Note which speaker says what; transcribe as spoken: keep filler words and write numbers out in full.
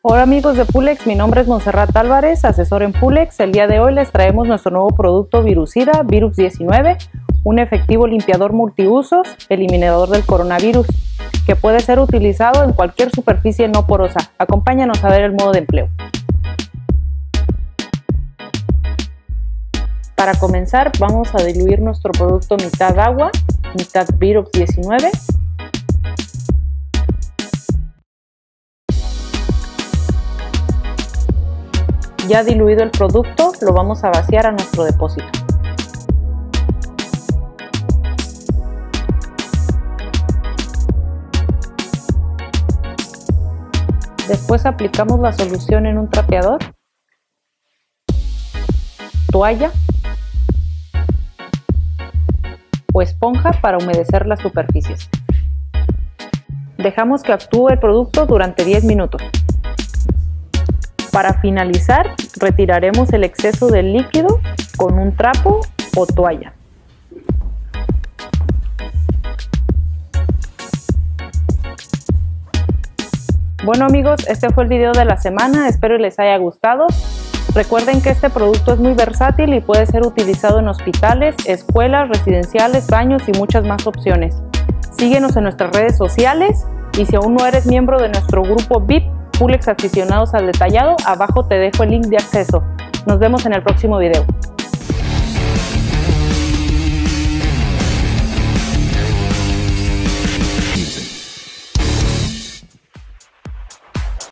Speaker 1: Hola amigos de Pulex, mi nombre es Montserrat Álvarez, asesor en Pulex. El día de hoy les traemos nuestro nuevo producto virucida, Virux diecinueve, un efectivo limpiador multiusos, eliminador del coronavirus, que puede ser utilizado en cualquier superficie no porosa. Acompáñanos a ver el modo de empleo. Para comenzar, vamos a diluir nuestro producto mitad agua, mitad Virux diecinueve. Ya diluido el producto, lo vamos a vaciar a nuestro depósito. Después aplicamos la solución en un trapeador, toalla o esponja para humedecer las superficies. Dejamos que actúe el producto durante diez minutos. Para finalizar, retiraremos el exceso del líquido con un trapo o toalla. Bueno amigos, este fue el video de la semana, espero les haya gustado. Recuerden que este producto es muy versátil y puede ser utilizado en hospitales, escuelas, residenciales, baños y muchas más opciones. Síguenos en nuestras redes sociales y si aún no eres miembro de nuestro grupo V I P, Pulex Aficionados al Detallado, abajo te dejo el link de acceso. Nos vemos en el próximo video.